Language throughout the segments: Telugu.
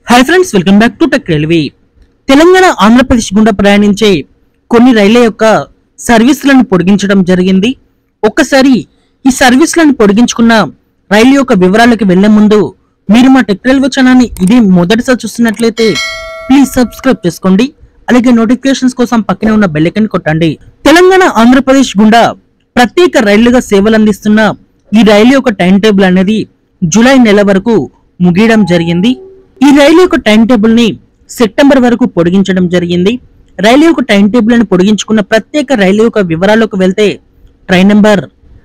Hi friends, welcome back to tech railway. Telangana Andhra Pradesh గుండా ప్రయాణించే కొన్ని రైళ్ల యొక్క సర్వీసులను పొడిగించడం జరిగింది. ఒక్కసారి ఈ సర్వీసులను పొడిగించుకున్న రైలు యొక్క వివరాలకు వెళ్లే ముందు మీరు మా టెక్ రైల్వే ఛానల్ని ఇది మొదటిసారి చూస్తున్నట్లయితే ప్లీజ్ సబ్స్క్రైబ్ చేసుకోండి. అలాగే నోటిఫికేషన్స్ కోసం పక్కనే ఉన్న బెల్ ఐకాన్ కొట్టండి. తెలంగాణ ఆంధ్రప్రదేశ్ గుండా ప్రత్యేక రైళ్లుగా సేవలు అందిస్తున్న ఈ రైలు యొక్క టైం టేబుల్ అనేది జూలై నెల వరకు ముగియడం జరిగింది. ఈ రైలు యొక్క టైం టేబుల్ ని సెప్టెంబర్ వరకు పొడిగించడం జరిగింది. రైలు యొక్క టైం టేబుల్ ని పొడిగించుకున్న ప్రత్యేక రైలు యొక్క వివరాలకు వెళ్తే ట్రైన్ నెంబర్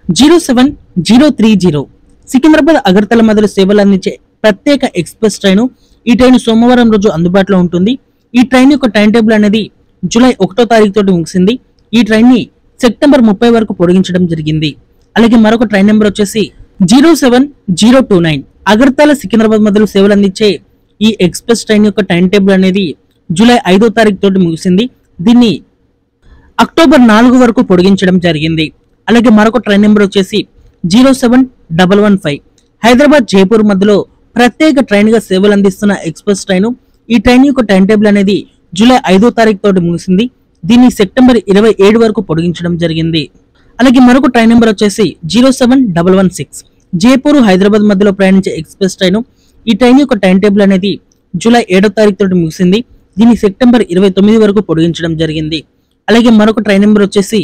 07030 సికింద్రాబాద్ అగర్తల మధ్యలో సేవలు అందించే ప్రత్యేక ఎక్స్ప్రెస్ ట్రైన్. ఈ ట్రైన్ సోమవారం రోజు అందుబాటులో ఉంటుంది. ఈ ట్రైన్ యొక్క టైం టేబుల్ అనేది జూలై 1వ తారీఖు తోటి ముగిసింది. ఈ ట్రైన్ ని సెప్టెంబర్ 30 వరకు పొడిగించడం జరిగింది. అలాగే మరొక ట్రైన్ నెంబర్ వచ్చేసి 07029 అగర్తల సికింద్రాబాద్ మధ్యలో సేవలు అందించే ఈ ఎక్స్ప్రెస్ ట్రైన్ యొక్క టైం టేబుల్ అనేది జూలై 5వ తారీఖు తోటి ముగిసింది. దీన్ని అక్టోబర్ 4 వరకు పొడిగించడం జరిగింది. అలాగే మరొక ట్రైన్ నెంబర్ వచ్చేసి 07115 హైదరాబాద్ జైపూర్ మధ్యలో ప్రత్యేక ట్రైన్ గా సేవలు అందిస్తున్న ఎక్స్ప్రెస్ ట్రైన్. ఈ ట్రైన్ యొక్క టైం టేబుల్ అనేది జూలై 5వ తారీఖు తోటి ముగిసింది. దీన్ని సెప్టెంబర్ 27 వరకు పొడిగించడం జరిగింది. అలాగే మరొక ట్రైన్ నెంబర్ వచ్చేసి 07116 జైపూర్ హైదరాబాద్ మధ్యలో ప్రయాణించే ఎక్స్ప్రెస్ ట్రైన్. ఈ ట్రైన్ యొక్క టైం టేబుల్ అనేది జూలై 7వ తారీఖు తోటి ముగిసింది. దీన్ని సెప్టెంబర్ 29 వరకు పొడిగించడం జరిగింది. అలాగే మరొక ట్రైన్ నెంబర్ వచ్చేసి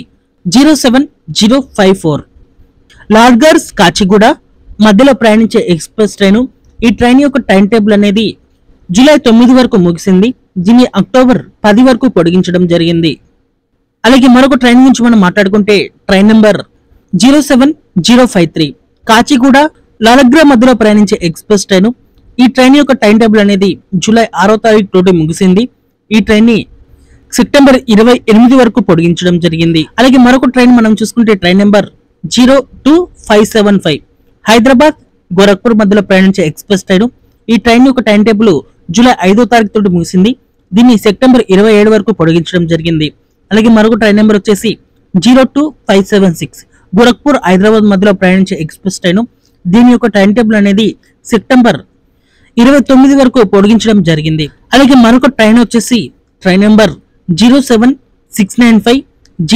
07054 లాడ్గర్స్ కాచిగూడ మధ్యలో ప్రయాణించే ఎక్స్ప్రెస్ ట్రైన్. ఈ ట్రైన్ యొక్క టైం టేబుల్ అనేది జూలై 9 వరకు ముగిసింది. దీన్ని అక్టోబర్ 10 వరకు పొడిగించడం జరిగింది. అలాగే మరొక ట్రైన్ గురించి మనం మాట్లాడుకుంటే ట్రైన్ నెంబర్ 07053 కాచిగూడ లాలగ్రా మధ్యలో ప్రయాణించే ఎక్స్ప్రెస్ ట్రైన్. ఈ ట్రైన్ యొక్క టైం టేబుల్ అనేది జూలై 6వ తారీఖు తోటి ముగిసింది. ఈ ట్రైన్ ని సెప్టెంబర్ 28 వరకు పొడిగించడం జరిగింది. అలాగే మరొక ట్రైన్ మనం చూసుకుంటే ట్రైన్ నెంబర్ 02575 హైదరాబాద్ గోరఖ్పూర్ మధ్యలో ప్రయాణించే ఎక్స్ప్రెస్ ట్రైన్. ఈ ట్రైన్ యొక్క టైం టేబుల్ జూలై 5వ తారీఖు తోటి ముగిసింది. దీన్ని సెప్టెంబర్ 27 వరకు పొడిగించడం జరిగింది. అలాగే మరొక ట్రైన్ నెంబర్ వచ్చేసి 02576 గోరఖ్పూర్ హైదరాబాద్ మధ్యలో ప్రయాణించే ఎక్స్ప్రెస్ ట్రైన్. దీని యొక్క టైం టేబుల్ అనేది సెప్టెంబర్ 29 వరకు పొడిగించడం జరిగింది. అలాగే మరొక ట్రైన్ వచ్చేసి ట్రైన్ నెంబర్ 07695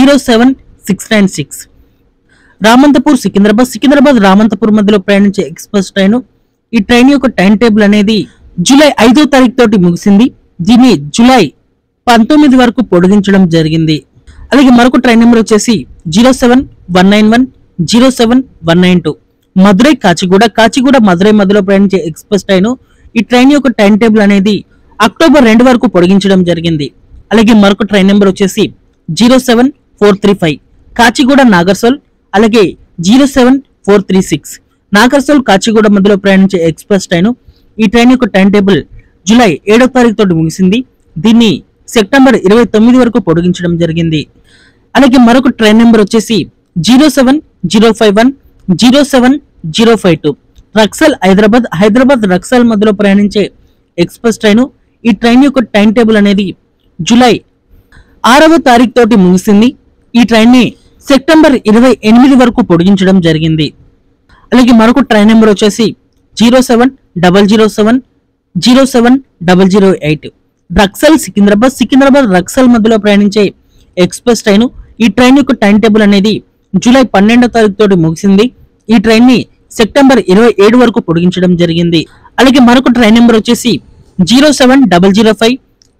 07696 రామంతపూర్ సికింద్రాబాద్ రామంతపూర్ మధ్యలో ప్రయాణించే ఎక్స్ప్రెస్ ట్రైన్. ఈ ట్రైన్ యొక్క టైం టేబుల్ అనేది జూలై 5వ తారీఖు తోటి ముగిసింది. దీన్ని జూలై 19 వరకు పొడిగించడం జరిగింది. అలాగే మరొక ట్రైన్ నెంబర్ వచ్చేసి 07191 07192 మదురై కాచిగూడ మదురై మధ్యలో ప్రయాణించే ఎక్స్ప్రెస్ ట్రైన్. ఈ ట్రైన్ యొక్క టైం టేబుల్ అనేది అక్టోబర్ 2 వరకు పొడిగించడం జరిగింది. అలాగే మరొక ట్రైన్ నెంబర్ వచ్చేసి 07435 కాచిగూడ నాగర్సోల్. అలాగే 07436 నాగర్సోల్ కాచిగూడ మధ్యలో ప్రయాణించే ఎక్స్ప్రెస్ ట్రైన్. ఈ ట్రైన్ యొక్క టైం టేబుల్ జూలై 7వ తారీఖు తోటి ముగిసింది. దీన్ని సెప్టెంబర్ 29 వరకు పొడిగించడం జరిగింది. అలాగే మరొక ట్రైన్ నెంబర్ వచ్చేసి 07051 07052 రక్సల్ హైదరాబాద్ రక్సల్ మధ్యలో ప్రయాణించే ఎక్స్ప్రెస్ ట్రైన్. ఈ ట్రైన్ యొక్క టైం టేబుల్ అనేది జూలై 6వ తారీఖు తోటి ముగిసింది. ఈ ట్రైన్ ని సెప్టెంబర్ 28 వరకు పొడిగించడం జరిగింది. అలాగే మరొక ట్రైన్ నెంబర్ వచ్చేసి 07007 07008 రక్సల్ సికింద్రాబాద్ రక్సల్ మధ్యలో ప్రయాణించే ఎక్స్ప్రెస్ ట్రైన్. ఈ ట్రైన్ యొక్క టైం టేబుల్ అనేది జూలై 12వ తారీఖు తోటి ముగిసింది. ఈ ట్రైన్ ని సెప్టెంబర్ 27 వరకు పొడిగించడం జరిగింది. అలాగే మరొక ట్రైన్ నెంబర్ వచ్చేసి 07005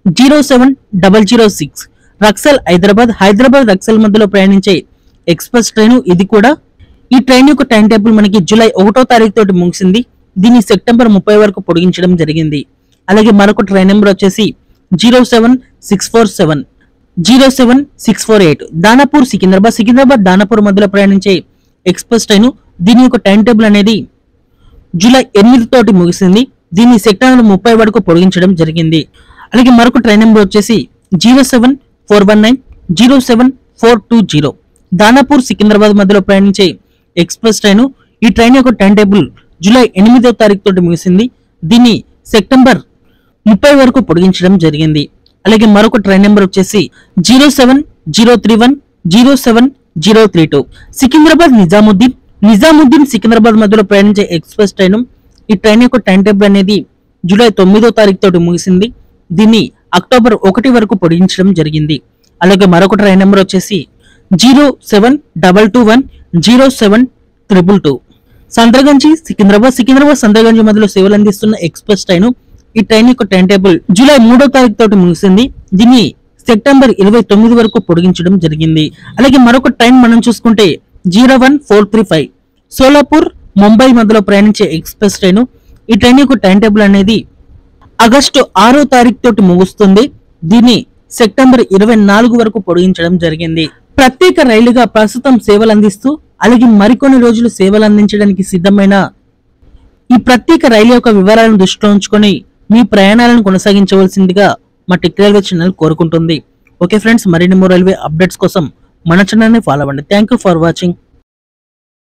07006 రక్సల్ హైదరాబాద్ రక్సల్ మధ్యలో ప్రయాణించే ఎక్స్ప్రెస్ ట్రైన్. ఇది కూడా ఈ ట్రైన్ యొక్క టైం టేబుల్ మనకి జూలై 1వ తారీఖు తోటి ముగిసింది. దీన్ని సెప్టెంబర్ 30 వరకు పొడిగించడం జరిగింది. అలాగే మరొక ట్రైన్ నెంబర్ వచ్చేసి 07647 07648 దానాపూర్ సికింద్రాబాద్ దానాపూర్ మధ్యలో ప్రయాణించే ఎక్స్ప్రెస్ ట్రైన్. దీని యొక్క టైం టేబుల్ అనేది జూలై 8 తోటి ముగిసింది. దీన్ని సెప్టెంబర్ 30 వరకు పొడిగించడం జరిగింది. అలాగే మరొక ట్రైన్ నెంబర్ వచ్చేసి 07419 07420 దానాపూర్ సికింద్రాబాద్ మధ్యలో ప్రయాణించే ఎక్స్ప్రెస్ ట్రైన్. ఈ ట్రైన్ యొక్క టైం టేబుల్ జూలై 8వ తారీఖు తోటి ముగిసింది. దీన్ని సెప్టెంబర్ 30 వరకు పొడిగించడం జరిగింది. అలాగే మరొక ట్రైన్ నెంబర్ వచ్చేసి 07031 07032 సికింద్రాబాద్ నిజాముద్దీన్ సికింద్రాబాద్ మధ్యలో ప్రయాణించే ఎక్స్ప్రెస్ ట్రైన్. ఈ ట్రైన్ యొక్క టైం టేబుల్ అనేది జూలై 9వ తారీఖు తోటి ముగిసింది. దీన్ని అక్టోబర్ 1 వరకు పొడిగించడం జరిగింది. అలాగే మరొక ట్రైన్ నెంబర్ వచ్చేసి 072220722. సంద్రగంజి సికింద్రాబాద్ సంద్రగంజి మధ్యలో సేవలు అందిస్తున్న ఎక్స్ప్రెస్ ట్రైన్. ఈ ట్రైన్ యొక్క టైం టేబుల్ జూలై 3వ తారీఖు తోటి ముగిసింది. దీన్ని సెప్టెంబర్ 29 వరకు పొడిగించడం జరిగింది. అలాగే మరొక ట్రైన్ మనం చూసుకుంటే 01435 సోలాపూర్ ముంబై మధ్యలో ప్రయాణించే ఎక్స్ప్రెస్ ట్రైన్. ఈ ట్రైన్ యొక్క టైం టేబుల్ అనేది ఆగస్టు 6వ తారీఖు తోటి ముగుస్తుంది. దీన్ని సెప్టెంబర్ 24 వరకు పొడిగించడం జరిగింది. ప్రత్యేక రైలుగా ప్రస్తుతం సేవలు అందిస్తూ అలాగే మరికొన్ని రోజులు సేవలు అందించడానికి సిద్ధమైన ఈ ప్రత్యేక రైలు యొక్క వివరాలను దృష్టిలో ఉంచుకొని మీ ప్రయాణాలను కొనసాగించవలసిందిగా మా టెక్ రైల్వే ఛానల్ కోరుకుంటుంది. ఓకే ఫ్రెండ్స్, మరిన్ని రైల్వే అప్డేట్స్ కోసం మన ఛానల్ ని ఫాలో అవ్వండి. Thank you for watching.